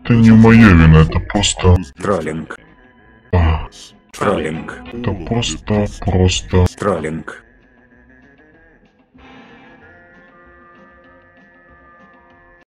Это не моя вина, это просто... Троллинг. а, Троллинг. Это просто... Троллинг.